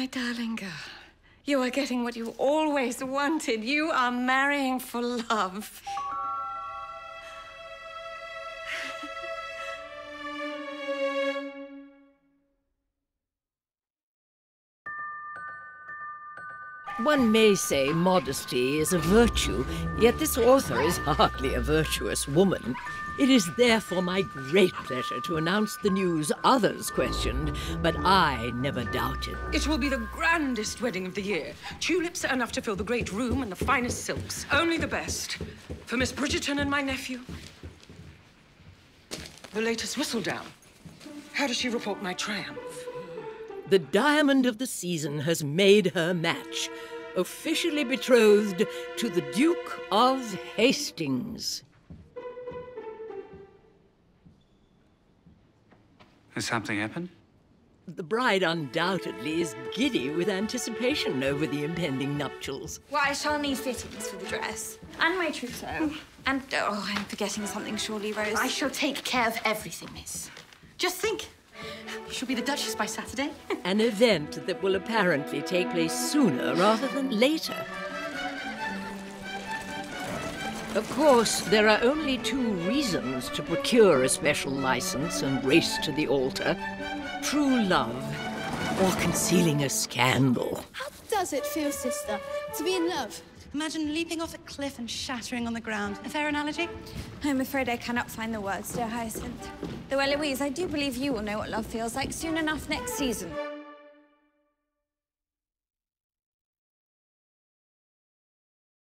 My darling girl, you are getting what you always wanted. You are marrying for love. One may say modesty is a virtue, yet this author is hardly a virtuous woman. It is therefore my great pleasure to announce the news others questioned, but I never doubted. It will be the grandest wedding of the year. Tulips enough to fill the great room and the finest silks. Only the best. For Miss Bridgerton and my nephew. The latest Whistledown. How does she report my triumph? The diamond of the season has made her match, officially betrothed to the Duke of Hastings. Has something happened? The bride undoubtedly is giddy with anticipation over the impending nuptials. Well, I shall need fittings for the dress. And my trousseau. And, oh, I'm forgetting something, surely, Rose. I shall take care of everything, miss. Just think. She'll be the Duchess by Saturday. An event that will apparently take place sooner rather than later. Of course, there are only two reasons to procure a special license and race to the altar. True love, or concealing a scandal. How does it feel, sister, to be in love? Imagine leaping off a cliff and shattering on the ground. A fair analogy? I'm afraid I cannot find the words, dear Hyacinth. Though, Eloise, I do believe you will know what love feels like soon enough next season.